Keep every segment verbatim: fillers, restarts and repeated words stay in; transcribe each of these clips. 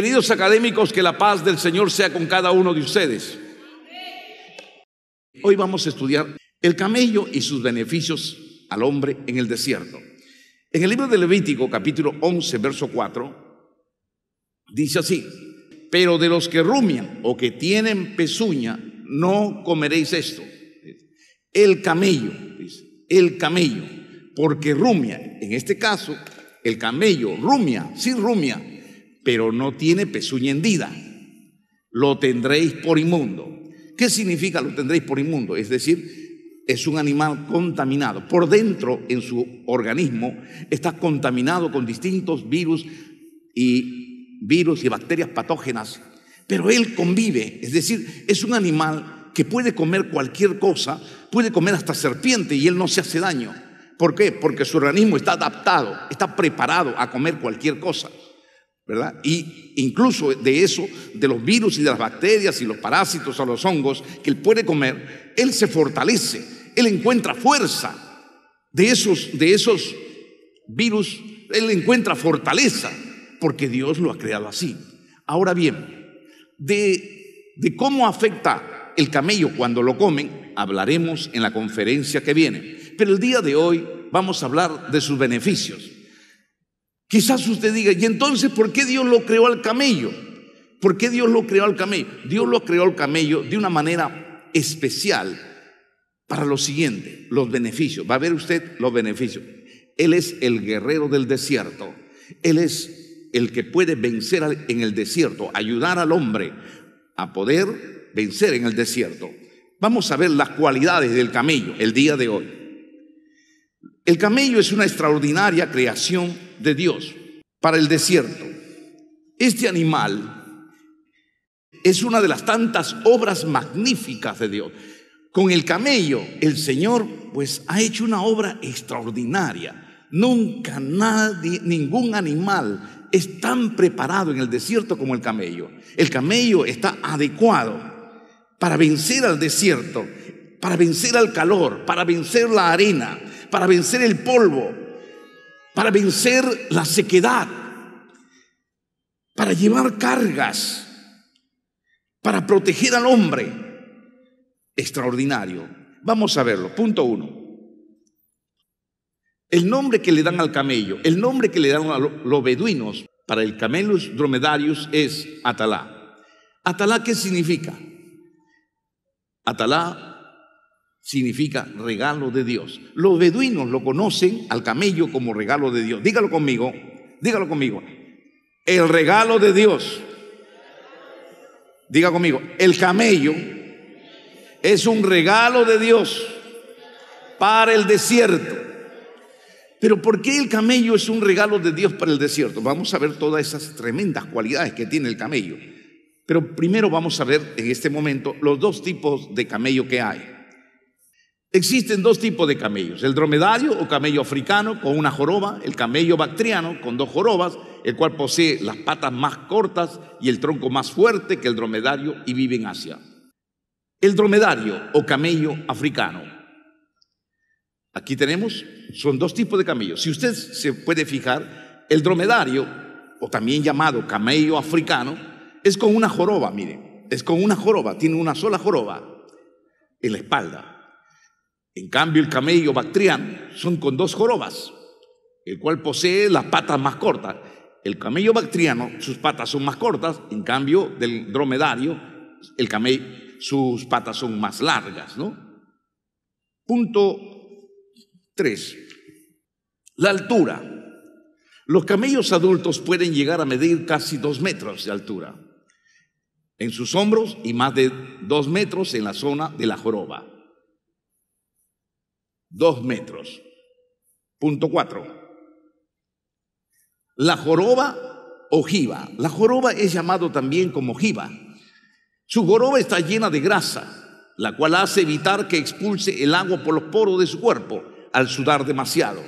Queridos académicos, que la paz del Señor sea con cada uno de ustedes. Hoy vamos a estudiar el camello y sus beneficios al hombre en el desierto. En el libro de Levítico, capítulo once, verso cuatro, dice así: pero de los que rumian o que tienen pezuña, no comeréis esto. El camello, dice, el camello, porque rumia. En este caso, el camello rumia, sí rumia, pero no tiene pezuña hendida. Lo tendréis por inmundo. ¿Qué significa lo tendréis por inmundo? Es decir, es un animal contaminado. Por dentro, en su organismo, está contaminado con distintos virus y, virus y bacterias patógenas. Pero él convive, es decir, es un animal que puede comer cualquier cosa, puede comer hasta serpiente y él no se hace daño. ¿Por qué? Porque su organismo está adaptado, está preparado a comer cualquier cosa, ¿verdad? Y incluso de eso, de los virus y de las bacterias y los parásitos o los hongos que él puede comer, él se fortalece, él encuentra fuerza. De esos, de esos virus, él encuentra fortaleza, porque Dios lo ha creado así. Ahora bien, de, de cómo afecta el camello cuando lo comen, hablaremos en la conferencia que viene. Pero el día de hoy vamos a hablar de sus beneficios. Quizás usted diga, ¿y entonces por qué Dios lo creó al camello? ¿Por qué Dios lo creó al camello? Dios lo creó al camello de una manera especial para lo siguiente, los beneficios. Va a ver usted los beneficios. Él es el guerrero del desierto. Él es el que puede vencer en el desierto, ayudar al hombre a poder vencer en el desierto. Vamos a ver las cualidades del camello el día de hoy. El camello es una extraordinaria creación de Dios para el desierto. Este animal es una de las tantas obras magníficas de Dios. Con el camello, el Señor pues ha hecho una obra extraordinaria. Nunca nadie, ningún animal es tan preparado en el desierto como el camello. El camello está adecuado para vencer al desierto, para vencer al calor, para vencer la arena, para vencer el polvo, para vencer la sequedad, para llevar cargas, para proteger al hombre. Extraordinario. Vamos a verlo. Punto uno. El nombre que le dan al camello, el nombre que le dan a los beduinos para el Camelus dromedarius es Atalá. ¿Atalá qué significa? Atalá significa regalo de Dios. Los beduinos lo conocen al camello como regalo de Dios. Dígalo conmigo, dígalo conmigo. El regalo de Dios. Diga conmigo, el camello es un regalo de Dios para el desierto. Pero ¿por qué el camello es un regalo de Dios para el desierto? Vamos a ver todas esas tremendas cualidades que tiene el camello. Pero primero vamos a ver en este momento los dos tipos de camello que hay. Existen dos tipos de camellos: el dromedario o camello africano con una joroba, el camello bactriano con dos jorobas, el cual posee las patas más cortas y el tronco más fuerte que el dromedario y vive en Asia. El dromedario o camello africano. Aquí tenemos, son dos tipos de camellos. Si usted se puede fijar, el dromedario, o también llamado camello africano, es con una joroba, mire, es con una joroba, tiene una sola joroba en la espalda. En cambio, el camello bactriano son con dos jorobas, el cual posee las patas más cortas. El camello bactriano, sus patas son más cortas, en cambio del dromedario, el camello, sus patas son más largas, ¿no? Punto tres. La altura. Los camellos adultos pueden llegar a medir casi dos metros de altura en sus hombros y más de dos metros en la zona de la joroba. Dos metros. Punto cuatro. La joroba o jiba. La joroba es llamado también como jiba. Su joroba está llena de grasa, la cual hace evitar que expulse el agua por los poros de su cuerpo al sudar demasiado.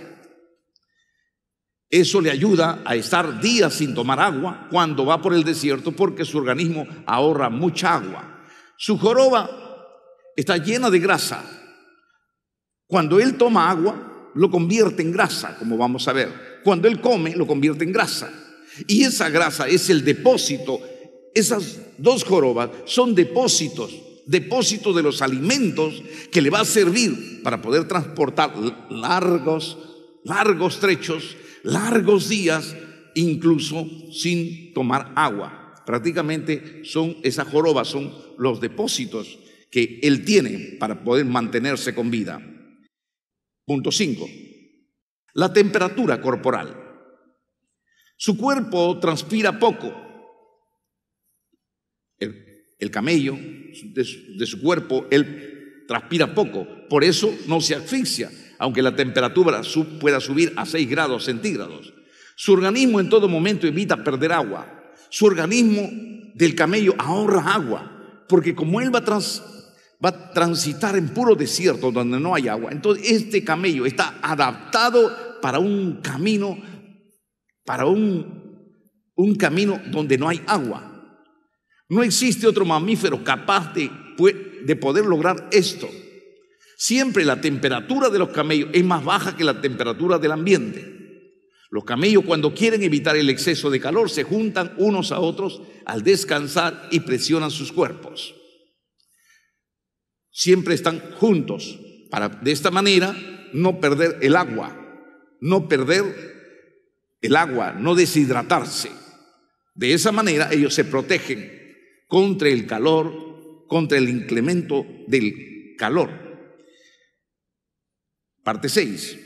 Eso le ayuda a estar días sin tomar agua cuando va por el desierto, porque su organismo ahorra mucha agua. Su joroba está llena de grasa. Cuando él toma agua, lo convierte en grasa, como vamos a ver. Cuando él come, lo convierte en grasa. Y esa grasa es el depósito. Esas dos jorobas son depósitos, depósitos de los alimentos que le va a servir para poder transportar largos, largos trechos, largos días, incluso sin tomar agua. Prácticamente son, esas jorobas son los depósitos que él tiene para poder mantenerse con vida. Punto cinco. La temperatura corporal. Su cuerpo transpira poco. El, el camello, de su, de su cuerpo, él transpira poco. Por eso no se asfixia, aunque la temperatura sub, pueda subir a seis grados centígrados. Su organismo en todo momento evita perder agua. Su organismo del camello ahorra agua, porque como él va a, trans, va a transitar en puro desierto donde no hay agua, entonces este camello está adaptado para un camino, para un, un camino donde no hay agua. No existe otro mamífero capaz de, de poder lograr esto. Siempre la temperatura de los camellos es más baja que la temperatura del ambiente. Los camellos, cuando quieren evitar el exceso de calor, se juntan unos a otros al descansar y presionan sus cuerpos. Siempre están juntos para de esta manera no perder el agua, no perder el agua, no deshidratarse. De esa manera ellos se protegen contra el calor, contra el incremento del calor. Parte seis.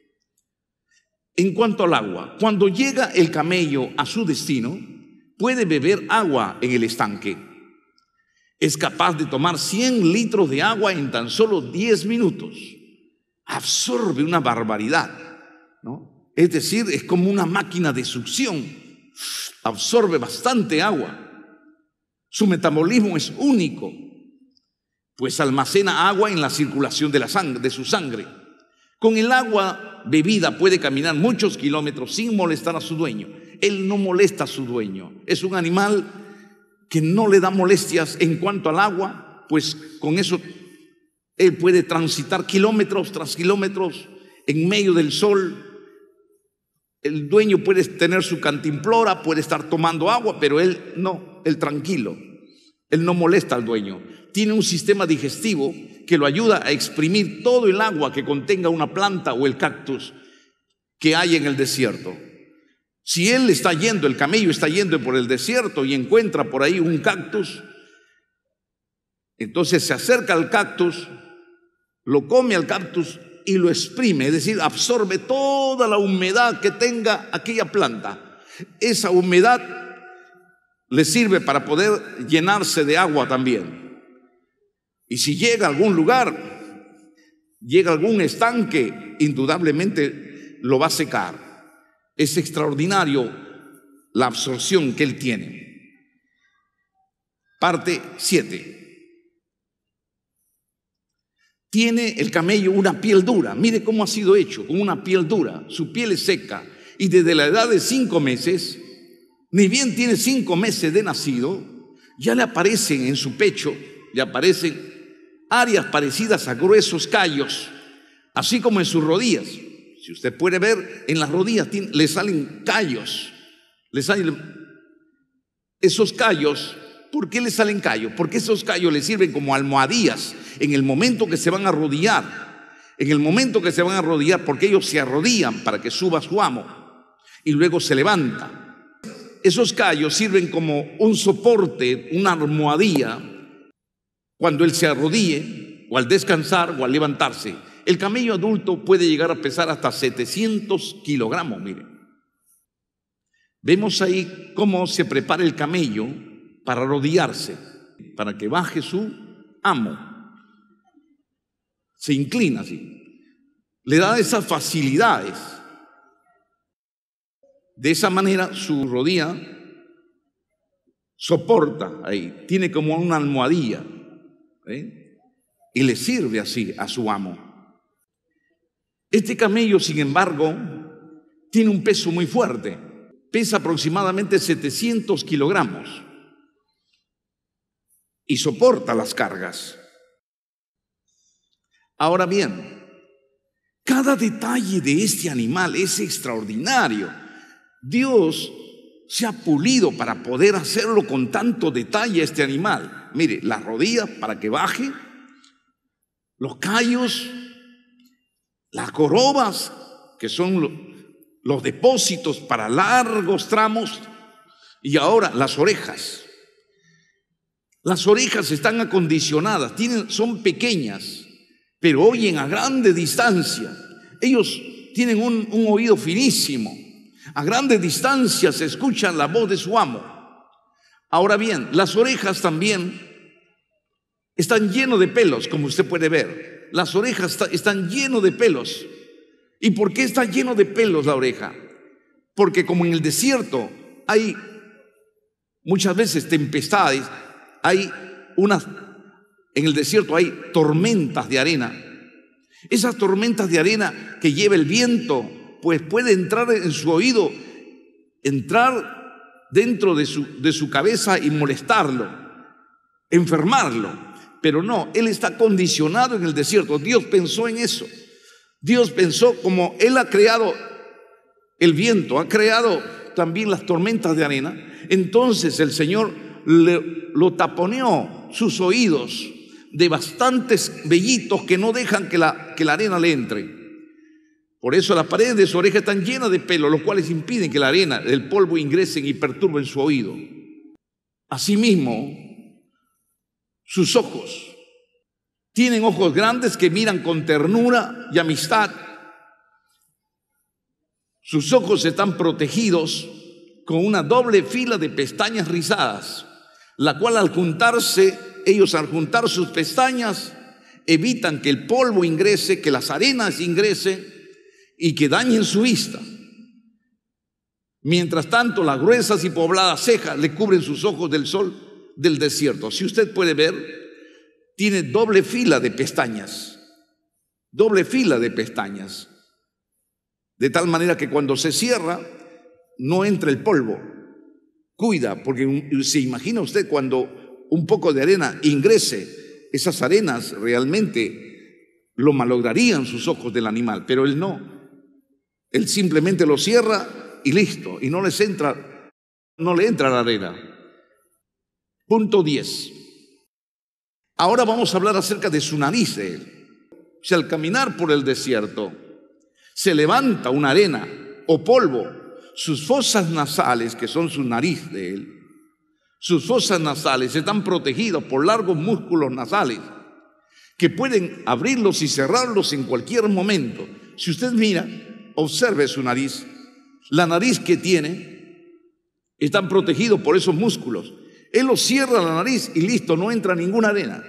En cuanto al agua, cuando llega el camello a su destino, puede beber agua en el estanque. Es capaz de tomar cien litros de agua en tan solo diez minutos. Absorbe una barbaridad, ¿no? Es decir, es como una máquina de succión. Absorbe bastante agua. Su metabolismo es único, pues almacena agua en la circulación de, la sangre, de su sangre. Con el agua bebida puede caminar muchos kilómetros sin molestar a su dueño. Él no molesta a su dueño. Es un animal que no le da molestias en cuanto al agua, pues con eso él puede transitar kilómetros tras kilómetros en medio del sol. El dueño puede tener su cantimplora, puede estar tomando agua, pero él no, él tranquilo. Él no molesta al dueño. Tiene un sistema digestivo que lo ayuda a exprimir todo el agua que contenga una planta o el cactus que hay en el desierto. Si él está yendo, el camello está yendo por el desierto y encuentra por ahí un cactus, entonces se acerca al cactus, lo come al cactus y lo exprime, es decir, absorbe toda la humedad que tenga aquella planta. Esa humedad le sirve para poder llenarse de agua también. Y si llega a algún lugar, llega a algún estanque, indudablemente lo va a secar. Es extraordinario la absorción que él tiene. Parte siete. Tiene el camello una piel dura. Mire cómo ha sido hecho, con una piel dura. Su piel es seca. Y desde la edad de cinco meses, ni bien tiene cinco meses de nacido, ya le aparecen en su pecho, le aparecen áreas parecidas a gruesos callos, así como en sus rodillas. Si usted puede ver, en las rodillas tiene, le salen callos, le salen esos callos. ¿Por qué le salen callos? Porque esos callos le sirven como almohadillas en el momento que se van a arrodillar, en el momento que se van a arrodillar, porque ellos se arrodillan para que suba su amo y luego se levanta. Esos callos sirven como un soporte, una almohadilla, cuando él se arrodille, o al descansar, o al levantarse. El camello adulto puede llegar a pesar hasta setecientos kilogramos, miren. Vemos ahí cómo se prepara el camello para arrodillarse, para que baje su amo. Se inclina así. Le da esas facilidades. De esa manera su rodilla soporta ahí, tiene como una almohadilla, ¿eh? Y le sirve así a su amo. Este camello, sin embargo, tiene un peso muy fuerte, pesa aproximadamente setecientos kilogramos y soporta las cargas. Ahora bien, cada detalle de este animal es extraordinario. Dios se ha pulido para poder hacerlo con tanto detalle este animal. Mire, las rodillas para que baje, los callos, las corobas, que son los depósitos para largos tramos, y ahora las orejas. Las orejas están acondicionadas, tienen, son pequeñas, pero oyen a grande distancia. Ellos tienen un, un oído finísimo. A grande distancia se escucha la voz de su amo. Ahora bien, las orejas también están llenas de pelos, como usted puede ver. Las orejas están llenas de pelos. ¿Y por qué está lleno de pelos la oreja? Porque como en el desierto hay muchas veces tempestades, hay unas, en el desierto hay tormentas de arena. Esas tormentas de arena que lleva el viento, pues puede entrar en su oído, entrar dentro de su, de su cabeza y molestarlo, enfermarlo. Pero no, él está condicionado en el desierto. Dios pensó en eso. Dios pensó, como él ha creado el viento, ha creado también las tormentas de arena, entonces el Señor le, lo taponeó sus oídos de bastantes vellitos que no dejan que la, que la arena le entre. Por eso las paredes de su oreja están llenas de pelo, los cuales impiden que la arena, el polvo ingresen y perturben su oído. Asimismo, sus ojos tienen ojos grandes que miran con ternura y amistad. Sus ojos están protegidos con una doble fila de pestañas rizadas, la cual al juntarse, ellos al juntar sus pestañas, evitan que el polvo ingrese, que las arenas ingresen y que dañen su vista. Mientras tanto, las gruesas y pobladas cejas le cubren sus ojos del sol del desierto. Si usted puede ver, tiene doble fila de pestañas, doble fila de pestañas, de tal manera que cuando se cierra no entra el polvo. Cuida, porque se imagina usted cuando un poco de arena ingrese, esas arenas realmente lo malograrían sus ojos del animal, pero él no. Él simplemente lo cierra y listo, y no les entra, no le entra la arena. Punto diez. Ahora vamos a hablar acerca de su nariz de él. Si al caminar por el desierto se levanta una arena o polvo, sus fosas nasales, que son su nariz de él, sus fosas nasales están protegidas por largos músculos nasales que pueden abrirlos y cerrarlos en cualquier momento. Si usted mira, observe su nariz. La nariz que tiene están protegidos por esos músculos. Él lo cierra la nariz y listo, no entra ninguna arena.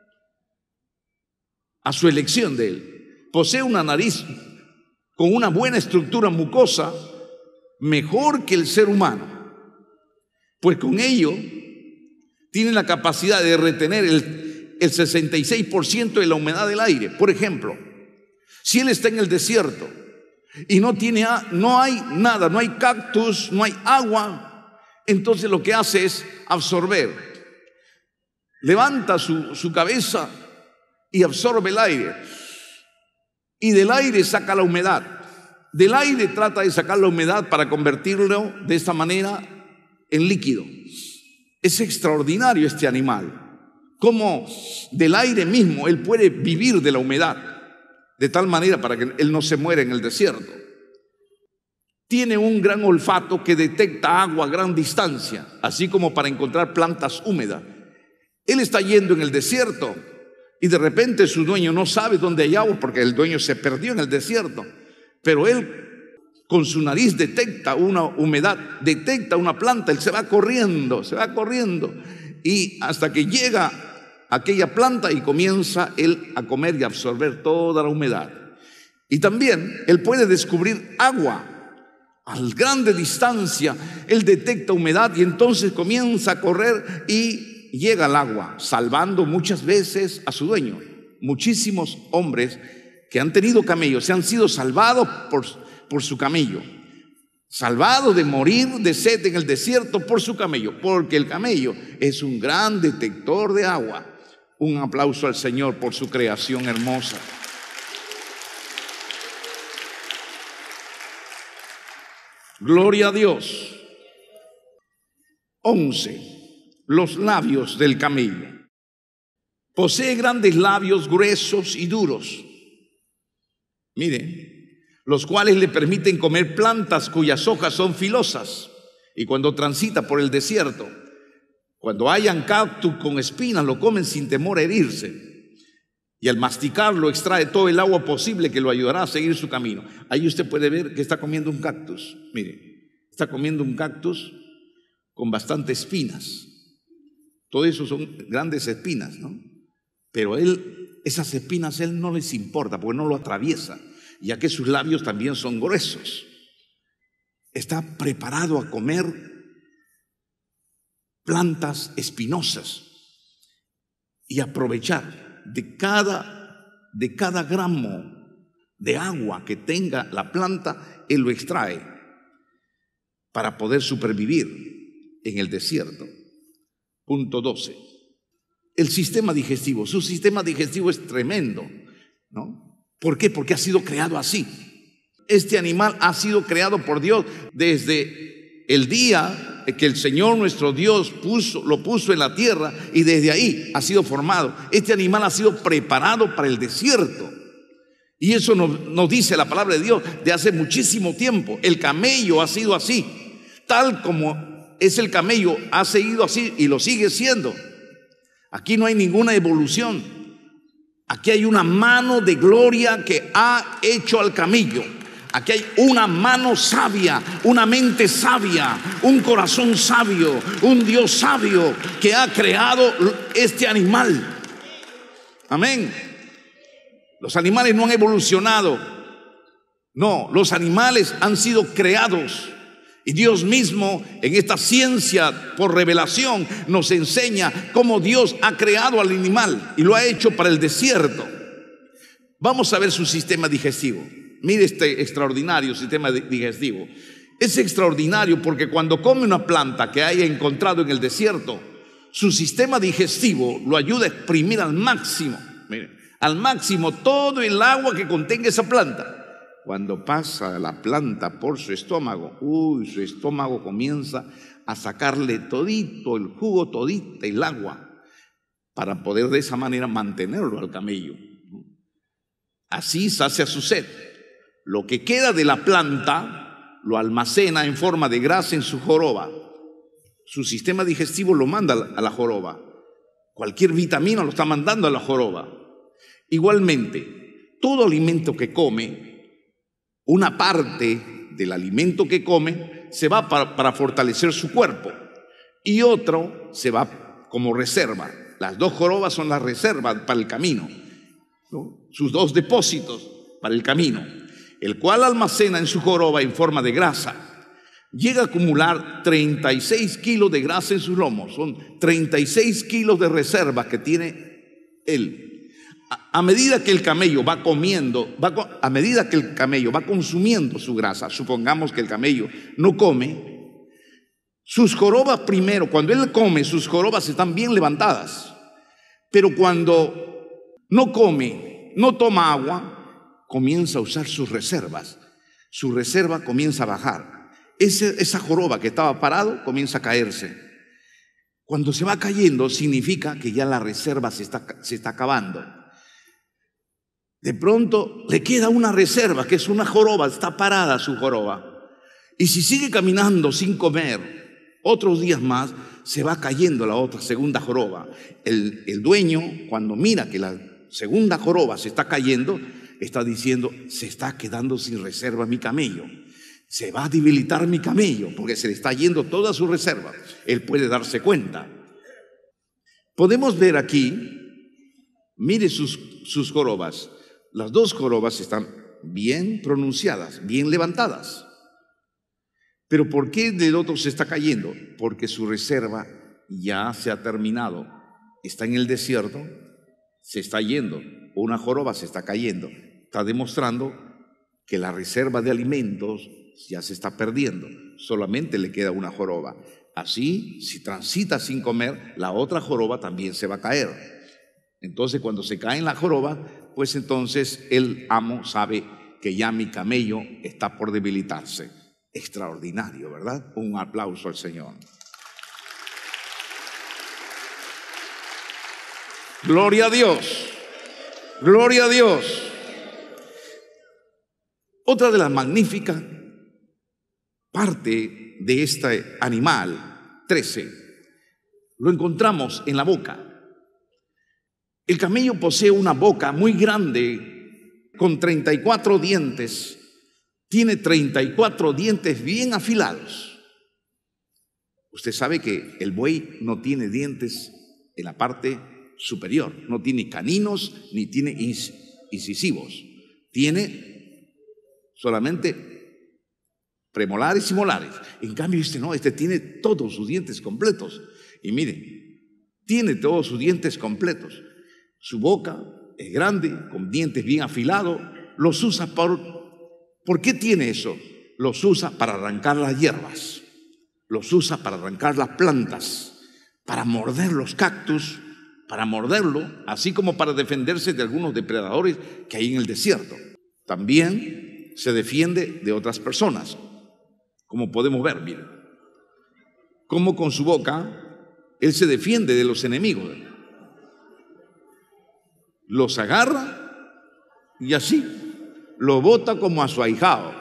A su elección de él. Posee una nariz con una buena estructura mucosa, mejor que el ser humano, pues con ello tiene la capacidad de retener el, el sesenta y seis por ciento de la humedad del aire. Por ejemplo, si él está en el desierto y no tiene, no hay nada, no hay cactus, no hay agua, entonces lo que hace es absorber. Levanta su, su cabeza y absorbe el aire. Y del aire saca la humedad. Del aire trata de sacar la humedad para convertirlo de esta manera en líquido. Es extraordinario este animal. Cómo del aire mismo él puede vivir de la humedad, de tal manera para que él no se muera en el desierto. Tiene un gran olfato que detecta agua a gran distancia, así como para encontrar plantas húmedas. Él está yendo en el desierto y de repente su dueño no sabe dónde hay agua porque el dueño se perdió en el desierto. Pero él con su nariz detecta una humedad, detecta una planta, él se va corriendo, se va corriendo y hasta que llega a aquella planta y comienza él a comer y a absorber toda la humedad. Y también él puede descubrir agua a grande distancia, él detecta humedad y entonces comienza a correr y llega al agua, salvando muchas veces a su dueño. Muchísimos hombres que han tenido camellos se han sido salvados por, por su camello, salvados de morir de sed en el desierto por su camello, porque el camello es un gran detector de agua. Un aplauso al Señor por su creación hermosa. Gloria a Dios. once. Los labios del camello. Posee grandes labios gruesos y duros, mire, los cuales le permiten comer plantas cuyas hojas son filosas. Y cuando transita por el desierto, cuando hayan cactus con espinas, lo comen sin temor a herirse. Y al masticarlo extrae todo el agua posible que lo ayudará a seguir su camino. Ahí usted puede ver que está comiendo un cactus. Mire, está comiendo un cactus con bastantes espinas. Todo eso son grandes espinas, ¿no? Pero él, esas espinas, él no les importa porque no lo atraviesa, ya que sus labios también son gruesos. Está preparado a comer plantas espinosas y aprovechar de cada, de cada gramo de agua que tenga la planta, él lo extrae para poder supervivir en el desierto. Punto doce. El sistema digestivo. Su sistema digestivo es tremendo, ¿no? ¿Por qué? Porque ha sido creado así. Este animal ha sido creado por Dios desde el día que el Señor nuestro Dios puso, lo puso en la tierra, y desde ahí ha sido formado. Este animal ha sido preparado para el desierto. Y eso nos, nos dice la palabra de Dios de hace muchísimo tiempo. El camello ha sido así. Tal como es el camello, ha seguido así y lo sigue siendo. Aquí no hay ninguna evolución. Aquí hay una mano de gloria que ha hecho al camello. Aquí hay una mano sabia, una mente sabia, un corazón sabio, un Dios sabio que ha creado este animal. Amén. Los animales no han evolucionado. No, los animales han sido creados. Y Dios mismo en esta ciencia por revelación nos enseña cómo Dios ha creado al animal y lo ha hecho para el desierto. Vamos a ver su sistema digestivo. Mire este extraordinario sistema digestivo. Es extraordinario porque cuando come una planta que haya encontrado en el desierto, su sistema digestivo lo ayuda a exprimir al máximo, mire, al máximo todo el agua que contenga esa planta. Cuando pasa la planta por su estómago, uy, su estómago comienza a sacarle todito el jugo, todita el agua, para poder de esa manera mantenerlo al camello. Así sacia su sed. Lo que queda de la planta lo almacena en forma de grasa en su joroba. Su sistema digestivo lo manda a la joroba. Cualquier vitamina lo está mandando a la joroba. Igualmente, todo alimento que come, una parte del alimento que come se va para, para fortalecer su cuerpo y otro se va como reserva. Las dos jorobas son las reservas para el camino, ¿no? Sus dos depósitos para el camino, el cual almacena en su joroba en forma de grasa. Llega a acumular treinta y seis kilos de grasa en sus lomos. Son treinta y seis kilos de reserva que tiene él. A medida que el camello va comiendo, va, a medida que el camello va consumiendo su grasa, supongamos que el camello no come, sus jorobas primero, cuando él come, sus jorobas están bien levantadas. Pero cuando no come, no toma agua, comienza a usar sus reservas. Su reserva comienza a bajar. Ese, esa joroba que estaba parado comienza a caerse. Cuando se va cayendo, significa que ya la reserva se está, se está acabando. De pronto le queda una reserva, que es una joroba, está parada su joroba. Y si sigue caminando sin comer, otros días más, se va cayendo la otra segunda joroba. El, el dueño, cuando mira que la segunda joroba se está cayendo, está diciendo, se está quedando sin reserva mi camello. Se va a debilitar mi camello, porque se le está yendo toda su reserva. Él puede darse cuenta. Podemos ver aquí, mire sus, sus jorobas. Las dos jorobas están bien pronunciadas, bien levantadas. Pero ¿por qué el otro se está cayendo? Porque su reserva ya se ha terminado. Está en el desierto, se está yendo. Una joroba se está cayendo. Está demostrando que la reserva de alimentos ya se está perdiendo. Solamente le queda una joroba. Así, si transita sin comer, la otra joroba también se va a caer. Entonces, cuando se cae en la joroba, pues entonces el amo sabe que ya mi camello está por debilitarse. Extraordinario, ¿verdad? Un aplauso al Señor. Gloria a Dios. Gloria a Dios. Otra de las magníficas parte de este animal, trece, lo encontramos en la boca. El camello posee una boca muy grande con treinta y cuatro dientes. Tiene treinta y cuatro dientes bien afilados. Usted sabe que el buey no tiene dientes en la parte superior, no tiene caninos ni tiene incisivos. Tiene solamente premolares y molares. En cambio este no, este tiene todos sus dientes completos. Y mire, tiene todos sus dientes completos. Su boca es grande, con dientes bien afilados. Los usa por... ¿Por qué tiene eso? Los usa para arrancar las hierbas. Los usa para arrancar las plantas, para morder los cactus, para morderlo, así como para defenderse de algunos depredadores que hay en el desierto. También se defiende de otras personas, como podemos ver, miren, cómo con su boca él se defiende de los enemigos. Los agarra y así lo bota como a su ahijado.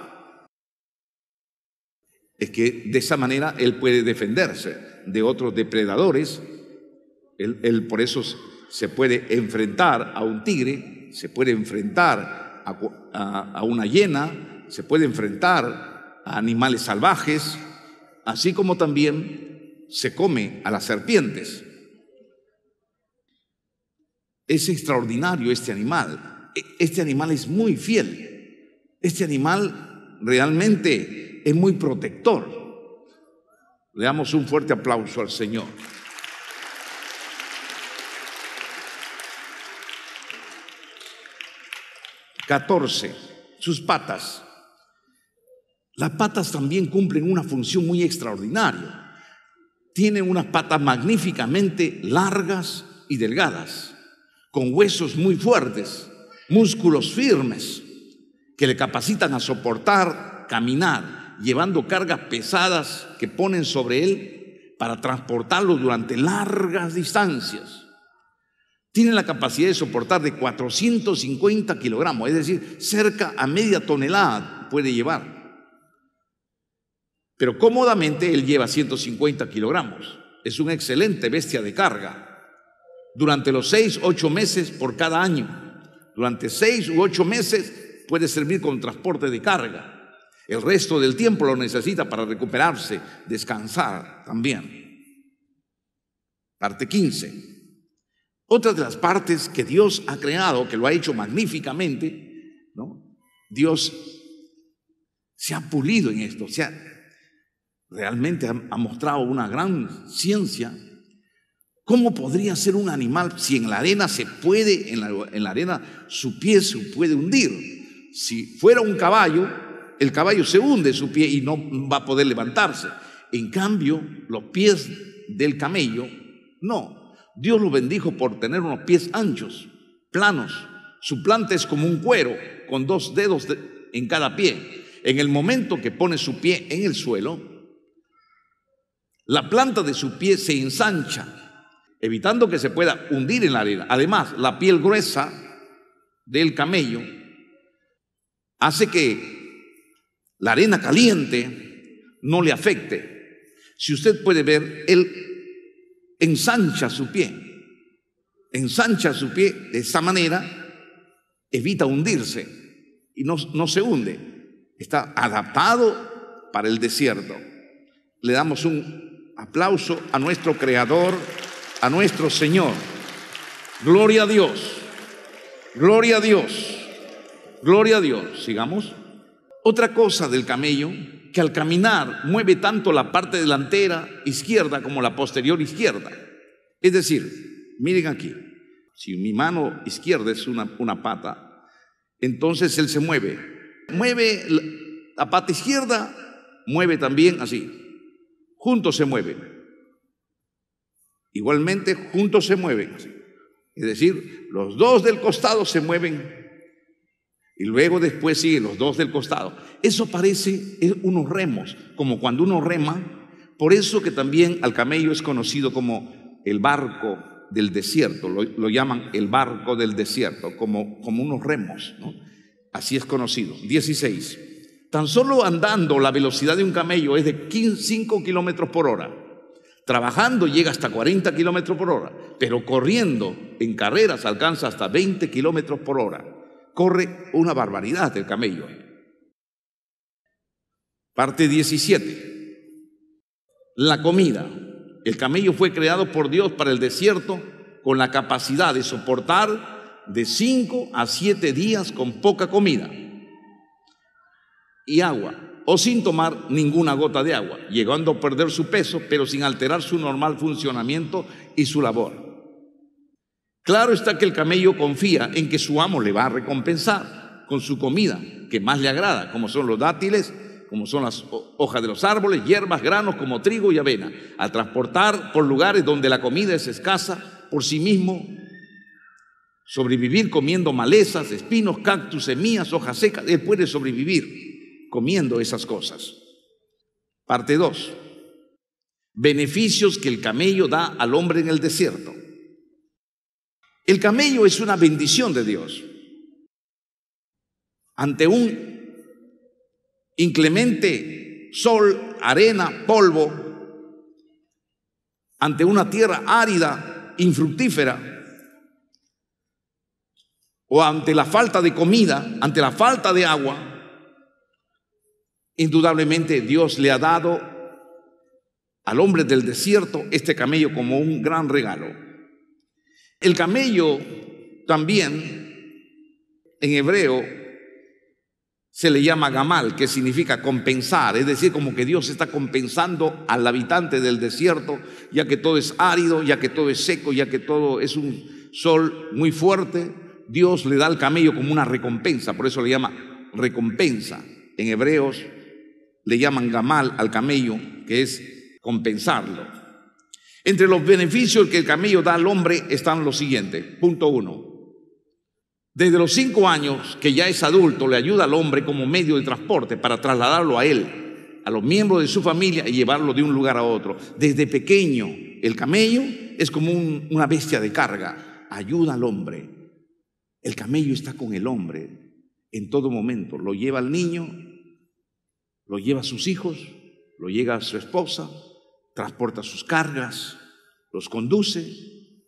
Es que de esa manera él puede defenderse de otros depredadores. Él, él por eso se puede enfrentar a un tigre, se puede enfrentar a, a, a una hiena, se puede enfrentar a animales salvajes, así como también se come a las serpientes. Es extraordinario este animal. Este animal es muy fiel. Este animal realmente es muy protector. Le damos un fuerte aplauso al Señor. catorce. Sus patas. Las patas también cumplen una función muy extraordinaria. Tienen unas patas magníficamente largas y delgadas, con huesos muy fuertes, músculos firmes, que le capacitan a soportar, caminar, llevando cargas pesadas que ponen sobre él para transportarlo durante largas distancias. Tienen la capacidad de soportar de cuatrocientos cincuenta kilogramos, es decir, cerca a media tonelada puede llevar. Pero cómodamente él lleva ciento cincuenta kilogramos. Es una excelente bestia de carga. Durante los seis, ocho meses por cada año. Durante seis u ocho meses puede servir como transporte de carga. El resto del tiempo lo necesita para recuperarse, descansar también. Parte quince. Otra de las partes que Dios ha creado, que lo ha hecho magníficamente, ¿no? Dios se ha pulido en esto, se ha, realmente ha, ha mostrado una gran ciencia. ¿Cómo podría ser un animal si en la arena se puede, en la, en la arena su pie se puede hundir? Si fuera un caballo, el caballo se hunde su pie y no va a poder levantarse. En cambio, los pies del camello, no. Dios lo bendijo por tener unos pies anchos, planos. Su planta es como un cuero, con dos dedos de, en cada pie. En el momento que pone su pie en el suelo, la planta de su pie se ensancha, evitando que se pueda hundir en la arena. Además, la piel gruesa del camello hace que la arena caliente no le afecte. Si usted puede ver, él ensancha su pie, ensancha su pie de esa manera, evita hundirse y no, no se hunde. Está adaptado para el desierto. Le damos un aplauso a nuestro Creador, a nuestro Señor. Gloria a Dios, gloria a Dios, gloria a Dios. Sigamos. Otra cosa del camello, que al caminar mueve tanto la parte delantera izquierda como la posterior izquierda. Es decir, miren aquí, si mi mano izquierda es una, una pata, entonces él se mueve. Mueve la pata izquierda, mueve también así. Juntos se mueven. Igualmente, juntos se mueven. Es decir, los dos del costado se mueven y luego después siguen los dos del costado. Eso parece unos remos, como cuando uno rema. Por eso que también al camello es conocido como el barco del desierto, lo, lo llaman el barco del desierto, como, como unos remos, ¿no? Así es conocido. dieciséis. Tan solo andando la velocidad de un camello es de cinco kilómetros por hora. Trabajando llega hasta cuarenta kilómetros por hora, pero corriendo en carreras alcanza hasta veinte kilómetros por hora. Corre una barbaridad el camello. Parte diecisiete. La comida. El camello fue creado por Dios para el desierto con la capacidad de soportar de cinco a siete días con poca comida y agua, o sin tomar ninguna gota de agua, llegando a perder su peso, pero sin alterar su normal funcionamiento y su labor. Claro está que el camello confía en que su amo le va a recompensar con su comida, que más le agrada, como son los dátiles, como son las hojas de los árboles, hierbas, granos como trigo y avena. Al transportar por lugares donde la comida es escasa, por sí mismo sobrevivir comiendo malezas, espinos, cactus, semillas, hojas secas, él puede sobrevivir comiendo esas cosas. Parte dos. Beneficios que el camello da al hombre en el desierto. El camello es una bendición de Dios. Ante un inclemente sol, arena, polvo, ante una tierra árida, infructífera, o ante la falta de comida, ante la falta de agua, indudablemente Dios le ha dado al hombre del desierto este camello como un gran regalo. El camello también en hebreo se le llama gamal, que significa compensar, es decir, como que Dios está compensando al habitante del desierto, ya que todo es árido, ya que todo es seco, ya que todo es un sol muy fuerte. Dios le da al camello como una recompensa, por eso le llama recompensa. En hebreos le llaman gamal al camello, que es compensarlo. Entre los beneficios que el camello da al hombre están los siguientes. Punto uno. Desde los cinco años que ya es adulto, le ayuda al hombre como medio de transporte para trasladarlo a él, a los miembros de su familia y llevarlo de un lugar a otro. Desde pequeño, el camello es como un, una bestia de carga, ayuda al hombre. El camello está con el hombre en todo momento, lo lleva al niño, lo lleva a sus hijos, lo lleva a su esposa, transporta sus cargas, los conduce.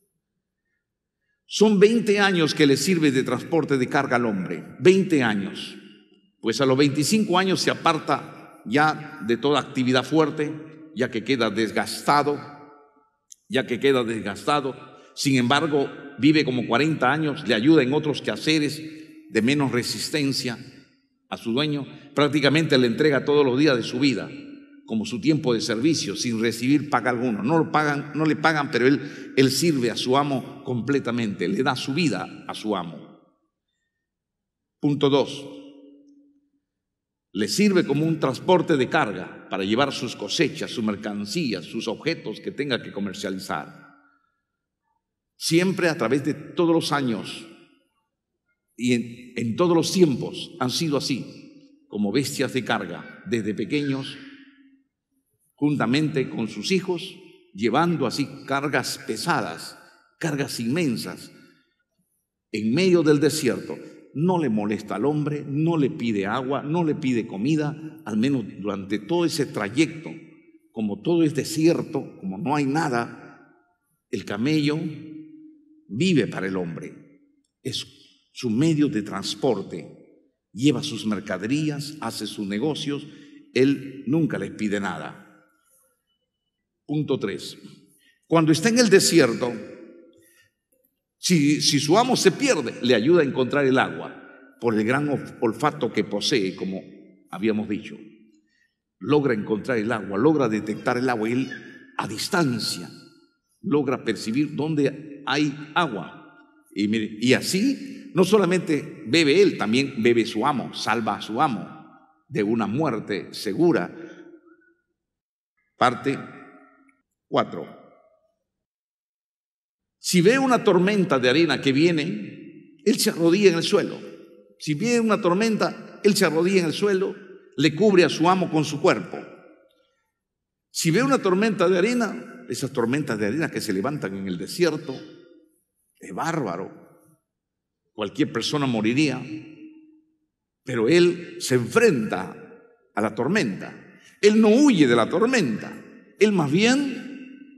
Son veinte años que le sirve de transporte de carga al hombre, veinte años. Pues a los veinticinco años se aparta ya de toda actividad fuerte, ya que queda desgastado, ya que queda desgastado. Sin embargo, vive como cuarenta años, le ayuda en otros quehaceres de menos resistencia a su dueño. Prácticamente le entrega todos los días de su vida como su tiempo de servicio, sin recibir paga alguno. No lo pagan, no le pagan, pero él, él sirve a su amo completamente, le da su vida a su amo. Punto dos. Le sirve como un transporte de carga para llevar sus cosechas, sus mercancías, sus objetos que tenga que comercializar. Siempre a través de todos los años y en, en todos los tiempos han sido así, como bestias de carga, desde pequeños, juntamente con sus hijos, llevando así cargas pesadas, cargas inmensas, en medio del desierto. No le molesta al hombre, no le pide agua, no le pide comida, al menos durante todo ese trayecto. Como todo es desierto, como no hay nada, el camello vive para el hombre, es su medio de transporte, lleva sus mercaderías, hace sus negocios, él nunca les pide nada. Punto tres. Cuando está en el desierto, si, si su amo se pierde, le ayuda a encontrar el agua por el gran olfato que posee, como habíamos dicho. Logra encontrar el agua, logra detectar el agua y él a distancia logra percibir dónde hay agua. Y, mire, y así no solamente bebe él, también bebe su amo, salva a su amo de una muerte segura. Parte cuatro. Si ve una tormenta de arena que viene, él se arrodilla en el suelo. Si viene una tormenta, él se arrodilla en el suelo, le cubre a su amo con su cuerpo. Si ve una tormenta de arena, esas tormentas de arena que se levantan en el desierto. Es bárbaro. Cualquier persona moriría. Pero él se enfrenta a la tormenta. Él no huye de la tormenta. Él más bien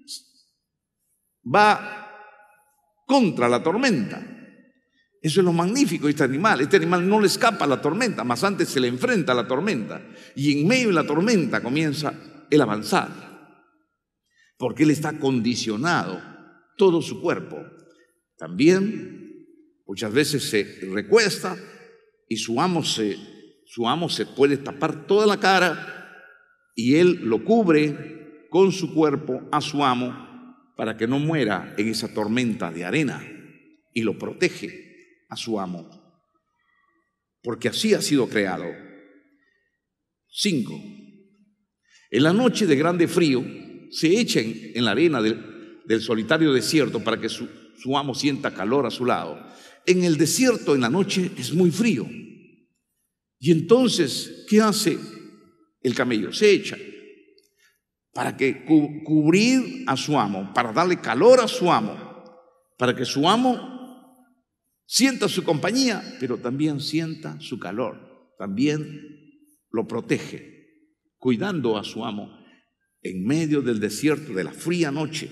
va contra la tormenta. Eso es lo magnífico de este animal. Este animal no le escapa a la tormenta, más antes se le enfrenta a la tormenta. Y en medio de la tormenta comienza el avanzar. Porque él está condicionado, todo su cuerpo. También muchas veces se recuesta y su amo se, su amo se puede tapar toda la cara y él lo cubre con su cuerpo a su amo para que no muera en esa tormenta de arena, y lo protege a su amo, porque así ha sido creado. Cinco. En la noche de grande frío se echa en, en la arena del, del solitario desierto para que su, su amo sienta calor a su lado. En el desierto en la noche es muy frío. Y entonces, ¿qué hace el camello? Se echa para que cu cubrir a su amo, para darle calor a su amo, para que su amo sienta su compañía, pero también sienta su calor. También lo protege, cuidando a su amo en medio del desierto de la fría noche.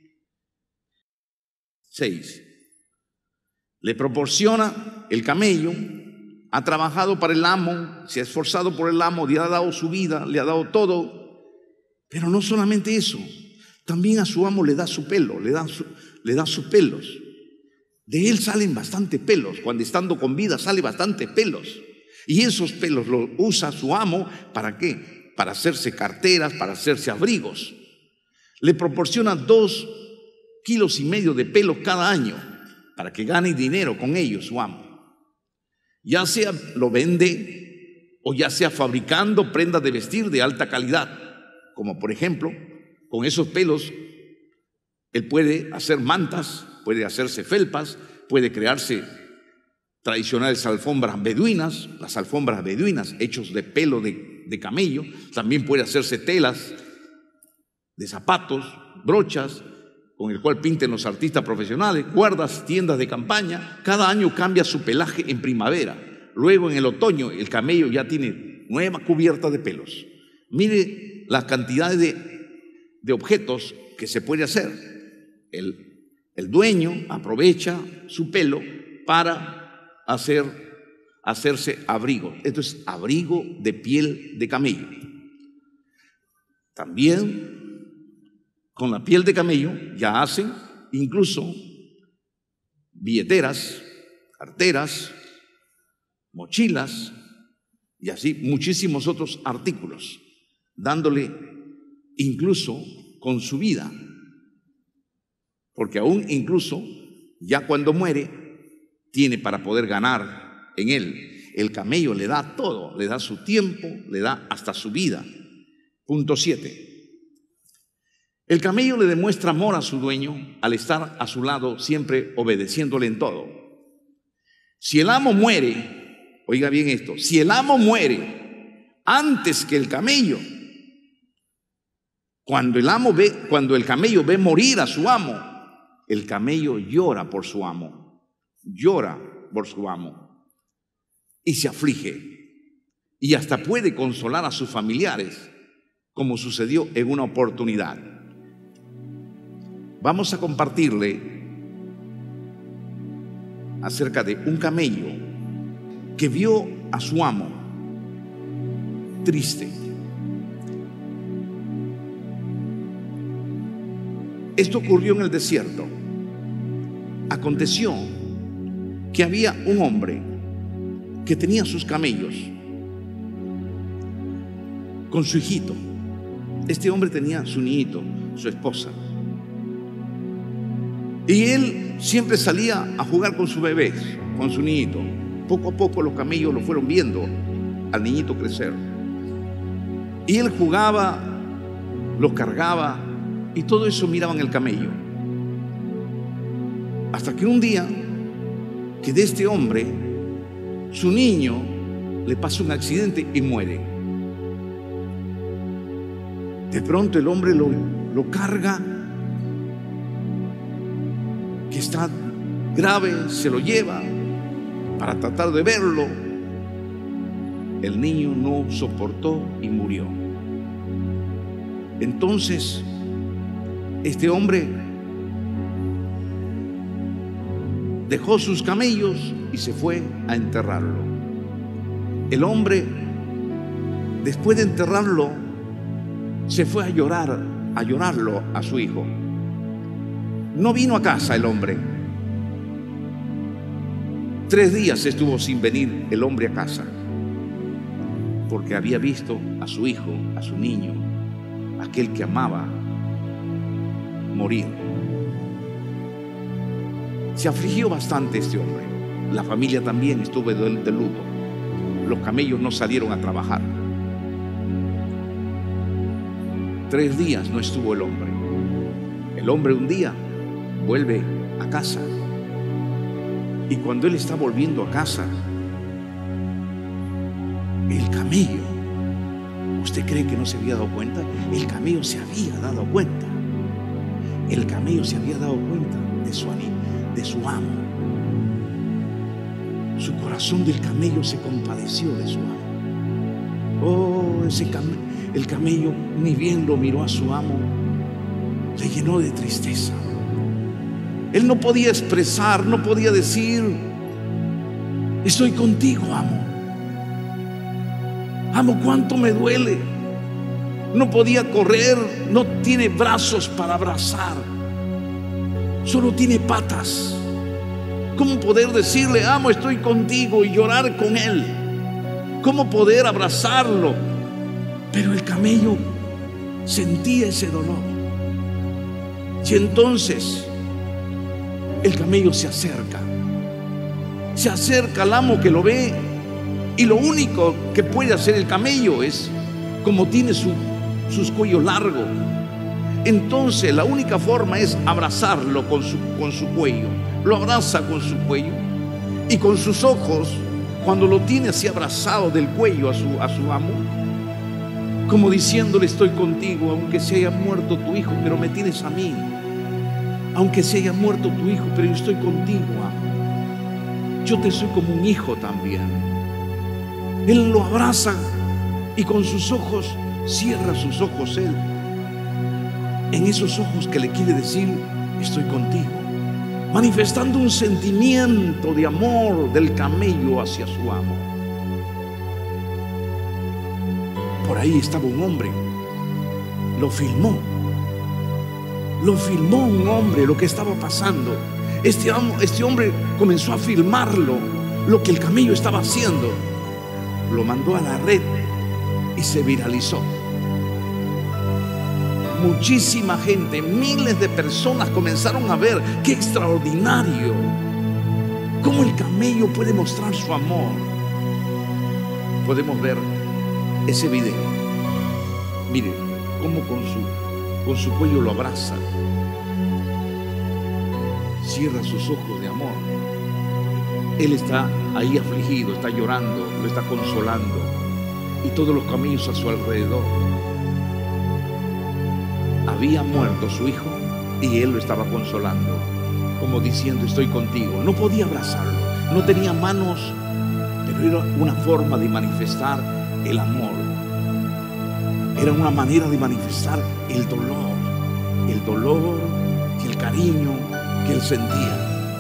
Seis. Le proporciona el camello, ha trabajado para el amo, se ha esforzado por el amo, le ha dado su vida, le ha dado todo. Pero no solamente eso, también a su amo le da su pelo, le da, su, le da sus pelos. De él salen bastante pelos, cuando estando con vida sale bastante pelos. Y esos pelos los usa su amo, ¿para qué? Para hacerse carteras, para hacerse abrigos. Le proporciona dos kilos y medio de pelos cada año, para que gane dinero con ellos su amo. Ya sea lo vende, o ya sea fabricando prendas de vestir de alta calidad. Como por ejemplo, con esos pelos, él puede hacer mantas, puede hacerse felpas, puede crearse tradicionales alfombras beduinas, las alfombras beduinas hechos de pelo de, de camello. También puede hacerse telas de zapatos, brochas, con el cual pinten los artistas profesionales, guardas, tiendas de campaña. Cada año cambia su pelaje en primavera. Luego en el otoño el camello ya tiene nueva cubierta de pelos. Mire las cantidades de, de objetos que se puede hacer. El, el dueño aprovecha su pelo para hacer, hacerse abrigo. Esto es abrigo de piel de camello. También con la piel de camello ya hacen incluso billeteras, carteras, mochilas y así muchísimos otros artículos, dándole incluso con su vida, porque aún incluso ya cuando muere tiene para poder ganar en él. El camello le da todo, le da su tiempo, le da hasta su vida. Punto siete. El camello le demuestra amor a su dueño al estar a su lado, siempre obedeciéndole en todo. Si el amo muere, oiga bien esto, si el amo muere antes que el camello, cuando el amo ve, cuando el camello ve morir a su amo, el camello llora por su amo, llora por su amo y se aflige y hasta puede consolar a sus familiares, como sucedió en una oportunidad. Vamos a compartirle acerca de un camello que vio a su amo triste. Esto ocurrió en el desierto. Aconteció que había un hombre que tenía sus camellos con su hijito. Este hombre tenía su niñito, su esposa. Y él siempre salía a jugar con su bebé, con su niñito. Poco a poco los camellos lo fueron viendo al niñito crecer. Y él jugaba, los cargaba y todo eso miraban el camello. Hasta que un día, que de este hombre, su niño le pasa un accidente y muere. De pronto el hombre lo, lo carga que está grave, se lo lleva para tratar de verlo. El niño no soportó y murió. Entonces, este hombre dejó sus camellos y se fue a enterrarlo. El hombre, después de enterrarlo, se fue a llorar, a llorarlo a su hijo. No vino a casa el hombre. Tres días estuvo sin venir el hombre a casa, porque había visto a su hijo, a su niño, aquel que amaba, morir. Se afligió bastante este hombre. La familia también estuvo de, de luto. Los camellos no salieron a trabajar. Tres días no estuvo el hombre. El hombre un día vuelve a casa, y cuando él está volviendo a casa, el camello, ¿usted cree que no se había dado cuenta? El camello se había dado cuenta. El camello se había dado cuenta de su, de su amo. Su corazón del camello se compadeció de su amo. Oh, ese camello, el camello ni bien lo miró a su amo, le llenó de tristeza. Él no podía expresar, no podía decir: estoy contigo, amo. Amo, cuánto me duele. No podía correr, no tiene brazos para abrazar, solo tiene patas. ¿Cómo poder decirle: amo, estoy contigo, y llorar con él? ¿Cómo poder abrazarlo? Pero el camello sentía ese dolor. Y entonces el camello se acerca, se acerca al amo, que lo ve, y lo único que puede hacer el camello es, como tiene su, sus cuellos largos, entonces la única forma es abrazarlo con su, con su cuello. Lo abraza con su cuello, y con sus ojos, cuando lo tiene así abrazado del cuello a su, a su amo, como diciéndole: estoy contigo, aunque se haya muerto tu hijo, pero me tienes a mí. Aunque se haya muerto tu hijo, pero yo estoy contigo, amo. Yo te soy como un hijo también. Él lo abraza, y con sus ojos, cierra sus ojos él, en esos ojos que le quiere decir: estoy contigo, manifestando un sentimiento de amor del camello hacia su amo. Por ahí estaba un hombre, lo filmó. Lo filmó un hombre, lo que estaba pasando. Este, este hombre comenzó a filmarlo, lo que el camello estaba haciendo. Lo mandó a la red y se viralizó. Muchísima gente, miles de personas comenzaron a ver. ¡Qué extraordinario! Cómo el camello puede mostrar su amor. Podemos ver ese video. Miren cómo con su, con su cuello lo abraza, cierra sus ojos de amor. Él está ahí afligido, está llorando, lo está consolando, y todos los camellos a su alrededor. Había muerto su hijo y él lo estaba consolando, como diciendo: estoy contigo. No podía abrazarlo, no tenía manos, pero era una forma de manifestar el amor. Era una manera de manifestar el dolor, el dolor y el cariño que él sentía.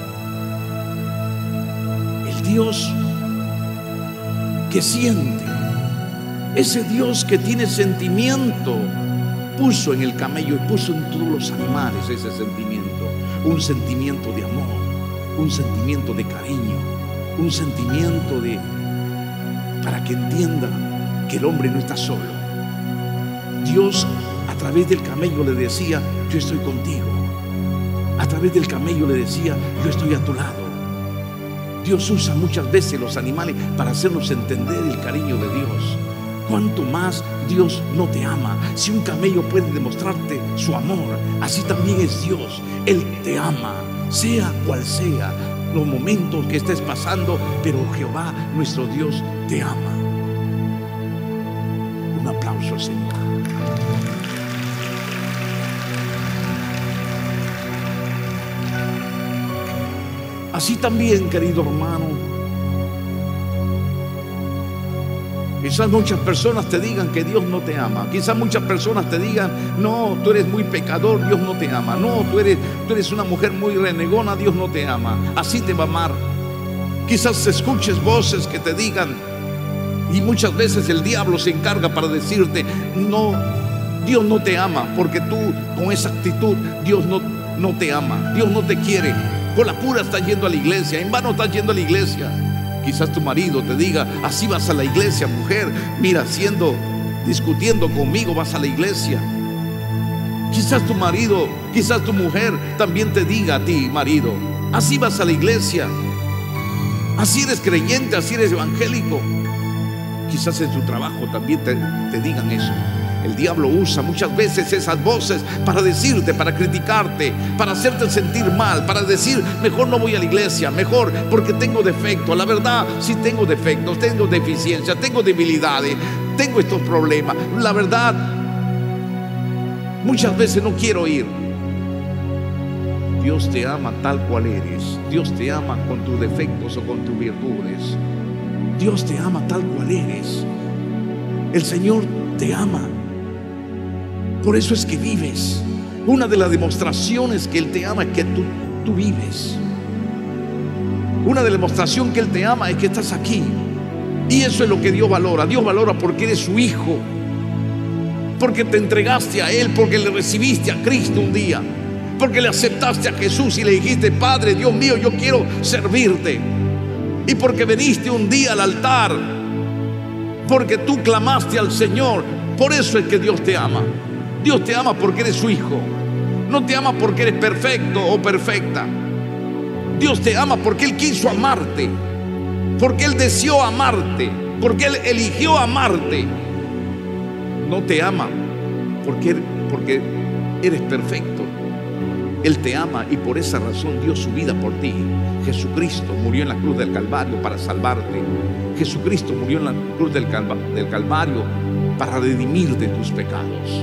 El Dios que siente, ese Dios que tiene sentimiento, puso en el camello y puso en todos los animales ese sentimiento. Un sentimiento de amor, un sentimiento de cariño, un sentimiento de, para que entienda que el hombre no está solo. Dios a través del camello le decía: yo estoy contigo. A través del camello le decía: yo estoy a tu lado. Dios usa muchas veces los animales para hacernos entender el cariño de Dios. ¿Cuánto más Dios no te ama? Si un camello puede demostrarte su amor, así también es Dios. Él te ama, sea cual sea los momentos que estés pasando, pero Jehová, nuestro Dios, te ama. Un aplauso al Señor. Así también, querido hermano, quizás muchas personas te digan que Dios no te ama. Quizás muchas personas te digan: no, tú eres muy pecador, Dios no te ama. No, tú eres, tú eres una mujer muy renegona, Dios no te ama. Así te va a amar. Quizás escuches voces que te digan, y muchas veces el diablo se encarga para decirte: no, Dios no te ama, porque tú con esa actitud Dios no, no te ama, Dios no te quiere. Con la pura estás yendo a la iglesia, en vano estás yendo a la iglesia. Quizás tu marido te diga: así vas a la iglesia, mujer, mira, haciendo, discutiendo conmigo vas a la iglesia. Quizás tu marido, quizás tu mujer también te diga a ti, marido: así vas a la iglesia, así eres creyente, así eres evangélico. Quizás en tu trabajo también te, te digan eso. El diablo usa muchas veces esas voces para decirte, para criticarte, para hacerte sentir mal, para decir: mejor no voy a la iglesia, mejor porque tengo defectos. La verdad, sí tengo defectos, tengo deficiencias, tengo debilidades, tengo estos problemas. La verdad, muchas veces no quiero ir. Dios te ama tal cual eres. Dios te ama con tus defectos o con tus virtudes. Dios te ama tal cual eres. El Señor te ama. Por eso es que vives. Una de las demostraciones que Él te ama es que tú, tú vives. Una de las demostraciones que Él te ama es que estás aquí. Y eso es lo que Dios valora. Dios valora porque eres su hijo, porque te entregaste a Él, porque le recibiste a Cristo un día, porque le aceptaste a Jesús y le dijiste: Padre, Dios mío, yo quiero servirte. Y porque veniste un día al altar, porque tú clamaste al Señor. Por eso es que Dios te ama. Dios te ama porque eres su hijo. No te ama porque eres perfecto o perfecta. Dios te ama porque Él quiso amarte, porque Él deseó amarte, porque Él eligió amarte. No te ama porque, porque eres perfecto. Él te ama y por esa razón dio su vida por ti. Jesucristo murió en la cruz del Calvario para salvarte. Jesucristo murió en la cruz del, Calva, del Calvario para redimir de tus pecados.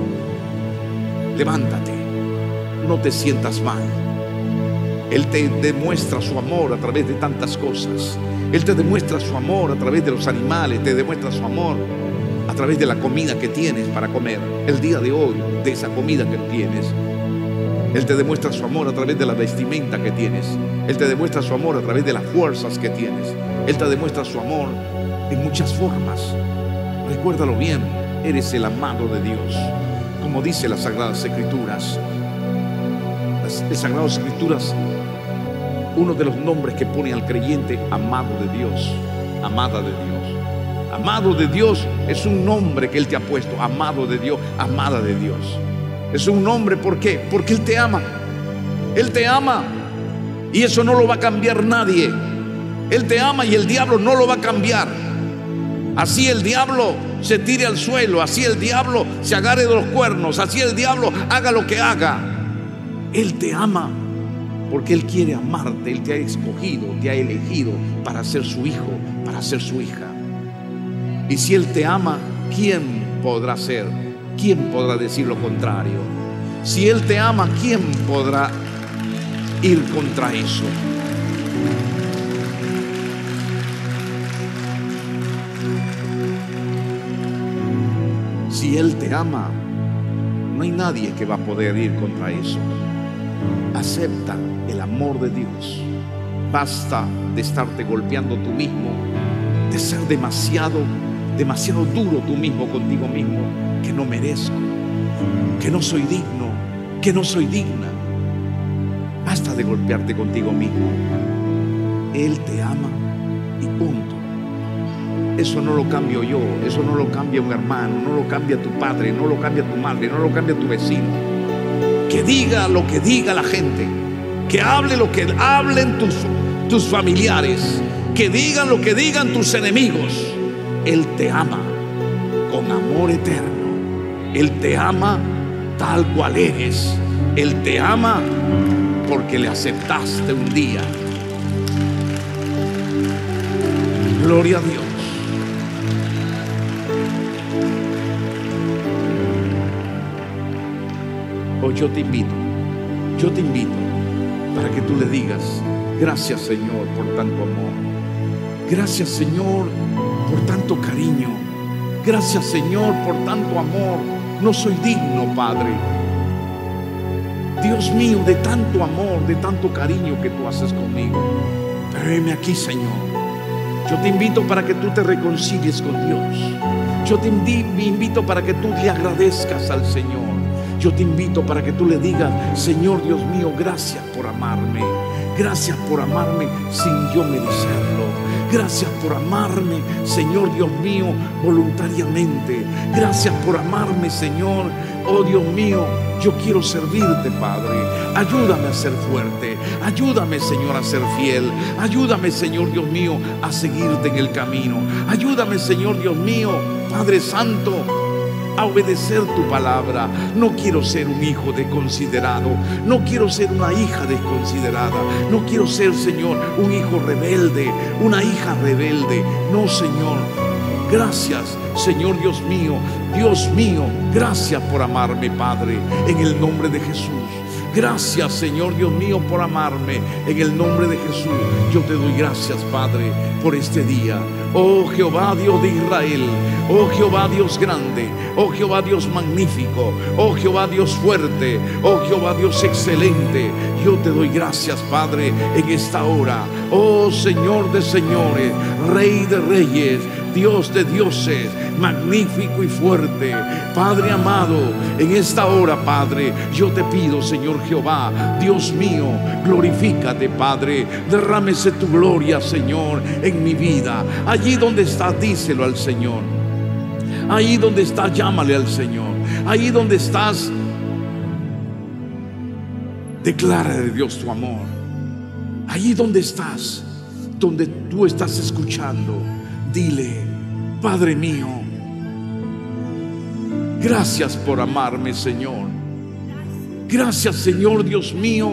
Levántate, no te sientas mal. Él te demuestra su amor a través de tantas cosas. Él te demuestra su amor a través de los animales, te demuestra su amor a través de la comida que tienes para comer el día de hoy, de esa comida que tienes. Él te demuestra su amor a través de la vestimenta que tienes. Él te demuestra su amor a través de las fuerzas que tienes. Él te demuestra su amor en muchas formas. Recuérdalo bien, eres el amado de Dios, como dice las Sagradas Escrituras. Las, las Sagradas Escrituras, uno de los nombres que pone al creyente: amado de Dios, amada de Dios. Amado de Dios es un nombre que Él te ha puesto. Amado de Dios, amada de Dios. Es un nombre, ¿por qué? Porque Él te ama. Él te ama y eso no lo va a cambiar nadie. Él te ama y el diablo no lo va a cambiar. Así el diablo se tire al suelo, así el diablo se agarre de los cuernos, así el diablo haga lo que haga. Él te ama porque Él quiere amarte. Él te ha escogido, te ha elegido para ser su hijo, para ser su hija. Y si Él te ama, ¿quién podrá ser? ¿Quién podrá decir lo contrario? Si Él te ama, ¿quién podrá ir contra eso? Si Él te ama, no hay nadie que va a poder ir contra eso. Acepta el amor de Dios. Basta de estarte golpeando tú mismo, de ser demasiado, demasiado duro tú mismo contigo mismo, que no merezco, que no soy digno, que no soy digna. Basta de golpearte contigo mismo. Él te ama y punto. Eso no lo cambio yo, eso no lo cambia un hermano, no lo cambia tu padre, no lo cambia tu madre, no lo cambia tu vecino. Que diga lo que diga la gente, que hable lo que hablen tus, tus familiares, que digan lo que digan tus enemigos. Él te ama con amor eterno. Él te ama tal cual eres. Él te ama porque le aceptaste un día. Gloria a Dios. Hoy yo te invito, yo te invito para que tú le digas Gracias, Señor, por tanto amor. Gracias, Señor, por tanto cariño. Gracias, Señor, por tanto amor. No soy digno, Padre, Dios mío, de tanto amor, de tanto cariño que tú haces conmigo. Pero heme aquí, Señor. Yo te invito para que tú te reconcilies con Dios. Yo te invito para que tú le agradezcas al Señor. Yo te invito para que tú le digas: Señor Dios mío, gracias por amarme. Gracias por amarme sin yo merecerlo. Gracias por amarme, Señor Dios mío, voluntariamente. Gracias por amarme, Señor. Oh Dios mío, yo quiero servirte, Padre. Ayúdame a ser fuerte. Ayúdame, Señor, a ser fiel. Ayúdame, Señor Dios mío, a seguirte en el camino. Ayúdame, Señor Dios mío, Padre Santo, a obedecer tu palabra. No quiero ser un hijo desconsiderado. No quiero ser una hija desconsiderada. No quiero ser, Señor, un hijo rebelde, una hija rebelde. No, Señor. Gracias, Señor Dios mío. Dios mío, gracias por amarme, Padre, en el nombre de Jesús. Gracias, Señor Dios mío, por amarme, en el nombre de Jesús. Yo te doy gracias, Padre, por este día. Oh Jehová, Dios de Israel. Oh Jehová, Dios grande. Oh Jehová, Dios magnífico. Oh Jehová, Dios fuerte. Oh Jehová, Dios excelente. Yo te doy gracias, Padre, en esta hora. Oh Señor de señores, Rey de reyes, Dios de dioses, magnífico y fuerte. Padre amado, en esta hora, Padre, yo te pido, Señor Jehová, Dios mío, glorifícate, Padre. Derrámese tu gloria, Señor, en mi vida. Allí donde estás, díselo al Señor. Ahí donde estás, llámale al Señor. Ahí donde estás, declara de Dios tu amor. Allí donde estás, donde tú estás escuchando, dile: Padre mío, gracias por amarme, Señor. Gracias, Señor Dios mío,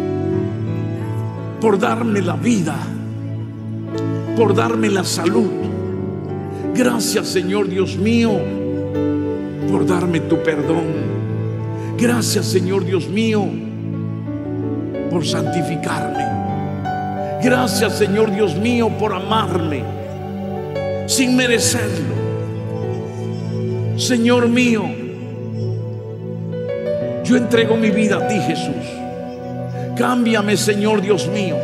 por darme la vida, por darme la salud. Gracias, Señor Dios mío, por darme tu perdón. Gracias, Señor Dios mío, por santificarme. Gracias, Señor Dios mío, por amarme sin merecerlo. Señor mío, yo entrego mi vida a ti, Jesús. Cámbiame, Señor Dios mío.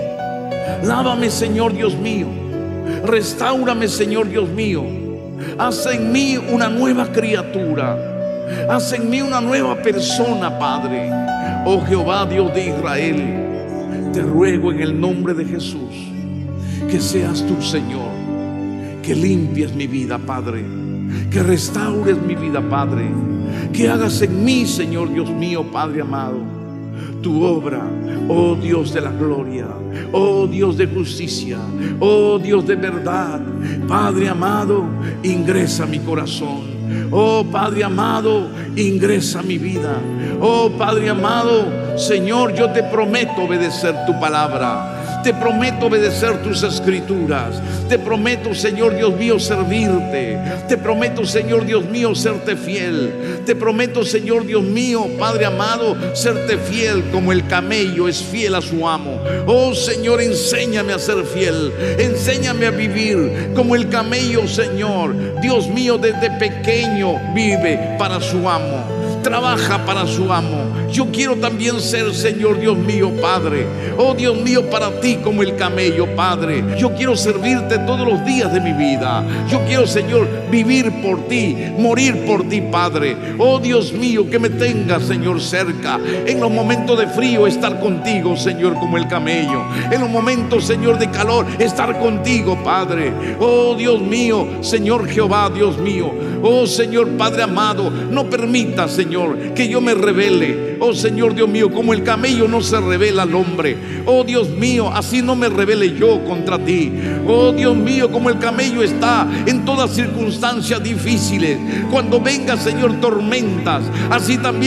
Lávame, Señor Dios mío. Restáurame, Señor Dios mío. Haz en mí una nueva criatura. Haz en mí una nueva persona, Padre. Oh Jehová, Dios de Israel, te ruego en el nombre de Jesús que seas tú, Señor, que limpies mi vida, Padre, que restaures mi vida, Padre, que hagas en mí, Señor Dios mío, Padre amado, tu obra. Oh Dios de la gloria, oh Dios de justicia, oh Dios de verdad. Padre amado, ingresa a mi corazón. Oh Padre amado, ingresa a mi vida. Oh Padre amado, Señor, yo te prometo obedecer tu palabra. Te prometo obedecer tus escrituras. Te prometo, Señor Dios mío, servirte. Te prometo, Señor Dios mío, serte fiel. Te prometo, Señor Dios mío, Padre amado, serte fiel como el camello es fiel a su amo. Oh Señor, enséñame a ser fiel. Enséñame a vivir como el camello, Señor. Dios mío, desde pequeño vive para su amo. Trabaja para su amo. Yo quiero también ser, Señor Dios mío, Padre, oh Dios mío, para ti como el camello, Padre. Yo quiero servirte todos los días de mi vida. Yo quiero, Señor, vivir por ti, morir por ti, Padre. Oh Dios mío, que me tengas, Señor, cerca. En los momentos de frío, estar contigo, Señor, como el camello. En los momentos, Señor, de calor, estar contigo, Padre. Oh Dios mío, Señor Jehová, Dios mío. Oh Señor, Padre amado, no permita, Señor, que yo me rebele. Oh Señor Dios mío, como el camello no se revela al hombre. Oh Dios mío, así no me revele yo contra ti. Oh Dios mío, como el camello está en todas circunstancias difíciles. Cuando venga, Señor, tormentas, así también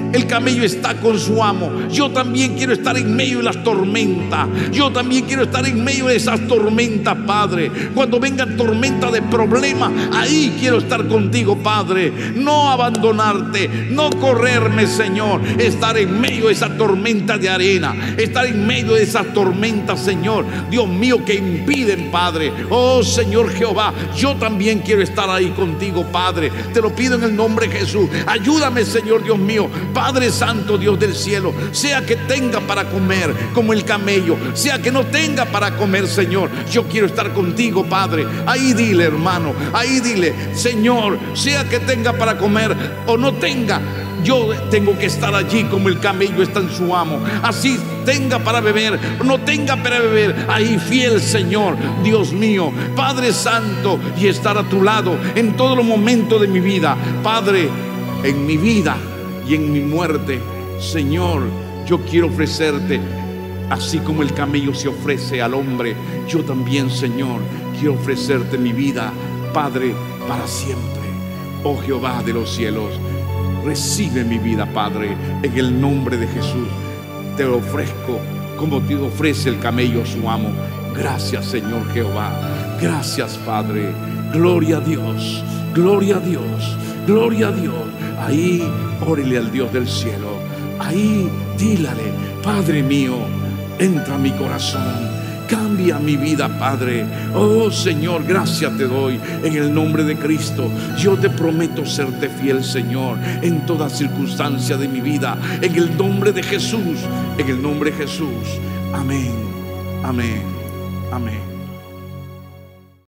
el camello está con su amo. Yo también quiero estar en medio de las tormentas. Yo también quiero estar en medio de esas tormentas, Padre. Cuando vengan tormentas de problemas, ahí quiero estar contigo, Padre. No abandonarte, no correrme, Señor. Estar en medio de esa tormenta de arena, estar en medio de esas tormentas, Señor, Dios mío, que impiden, Padre. Oh Señor Jehová, yo también quiero estar ahí contigo, Padre. Te lo pido en el nombre de Jesús. Ayúdame, Señor Dios mío. Padre Santo, Dios del cielo, sea que tenga para comer como el camello, sea que no tenga para comer, Señor, yo quiero estar contigo, Padre. Ahí dile, hermano, ahí dile, Señor, sea que tenga para comer o no tenga, yo tengo que estar allí como el camello está en su amo. Así tenga para beber, no tenga para beber, ahí fiel, Señor, Dios mío, Padre Santo, y estar a tu lado en todos los momentos de mi vida, Padre, en mi vida y en mi muerte. Señor, yo quiero ofrecerte, así como el camello se ofrece al hombre, yo también, Señor, quiero ofrecerte mi vida, Padre, para siempre. Oh Jehová de los cielos, recibe mi vida, Padre, en el nombre de Jesús. Te lo ofrezco como te ofrece el camello a su amo. Gracias, Señor Jehová. Gracias, Padre. Gloria a Dios, gloria a Dios, gloria a Dios. Ahí, órele al Dios del cielo. Ahí, dílale, Padre mío, entra a mi corazón. Cambia mi vida, Padre. Oh Señor, gracias te doy en el nombre de Cristo. Yo te prometo serte fiel, Señor, en toda circunstancia de mi vida, en el nombre de Jesús, en el nombre de Jesús. Amén, amén, amén.